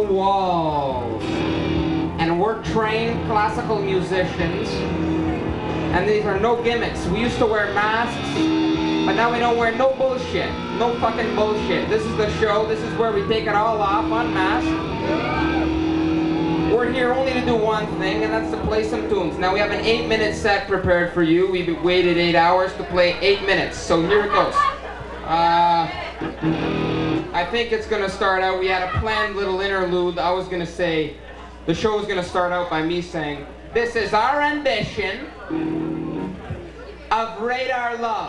walls. And we're trained classical musicians. And these are no gimmicks. We used to wear masks, but now we don't wear no bullshit. No fucking bullshit. This is the show. This is where we take it all off, unmasked. We're here only to do one thing, and that's to play some tunes. Now we have an 8-minute set prepared for you. We've waited 8 hours to play 8 minutes. So here it goes. I think it's gonna start out, we had a planned little interlude. I was gonna say, the show was gonna start out by me saying, this is our ambition of Radar Love.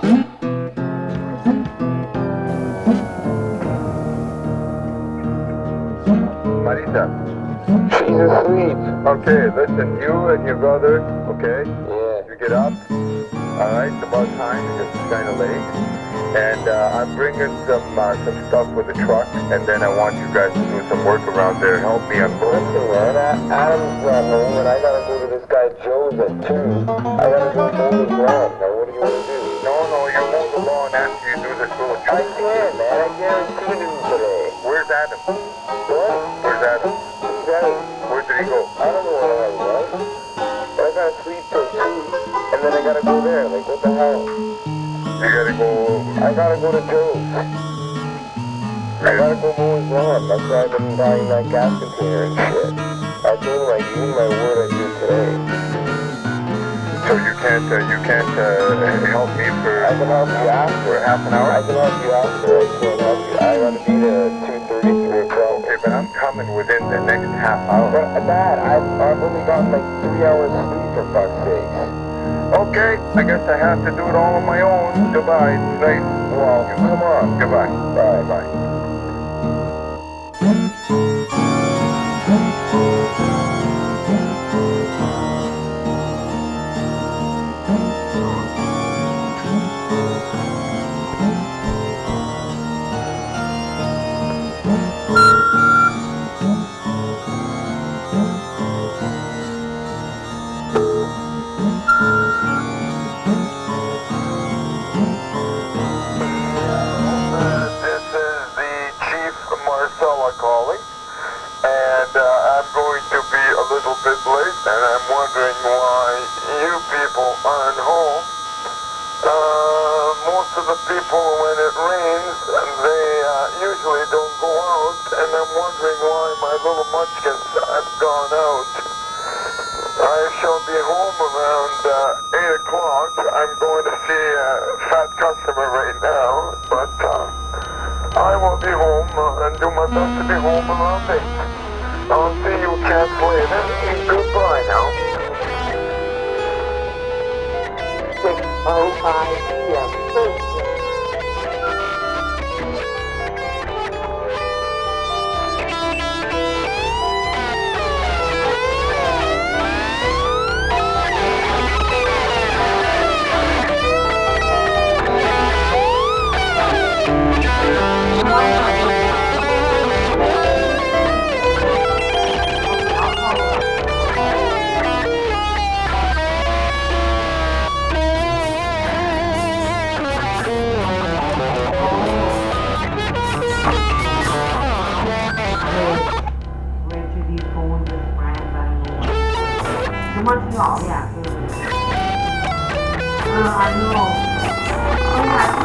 Marita, she's asleep. Okay, listen, you and your brother, okay? Yeah. You get up. Alright, it's about time because it's kind of late. And I'm bringing some stuff with the truck, and then I want you guys to do some work around there. Help me unload. Listen, man, Adam's not home, and I gotta go to this guy Joe's at 2. I gotta go mow his lawn. Now, what do you want to do? No, you mow the lawn after you do this little job. I can, man. I guarantee you today. Where's Adam? What? Where's Adam? He's out. Where did he go? I don't know where he was. But I gotta sleep till 2, and then I gotta go there. Like, what the hell? You gotta go... I gotta go to Joe's. I gotta go mow his lawn. That's why I've been buying that gas container and shit. I told him I give you my word I do it today. So you can't help me for... I can help you after. Half an hour? I can help you after. I can't help you. I gotta be there at 2:30, 3 o'clock. Okay, but I'm coming within the next half hour. But Dad, I've only got like 3 hours sleep for fuck's sake. Okay, I guess I have to do it all on my own. Goodbye. Nice. Well, come on. Goodbye. Bye. Marsella calling, and I'm going to be a little bit late, and I'm wondering why you people aren't home. Most of the people, when it rains, they usually don't go out, and I'm wondering why my little munchkins have gone out. I shall be home around 8 o'clock. I'm going to see a fat customer right now, but I will be home and do my best to be home around 8. I'll see you cats later. Goodbye now. 6:05 p.m. Montreal, yeah. I know.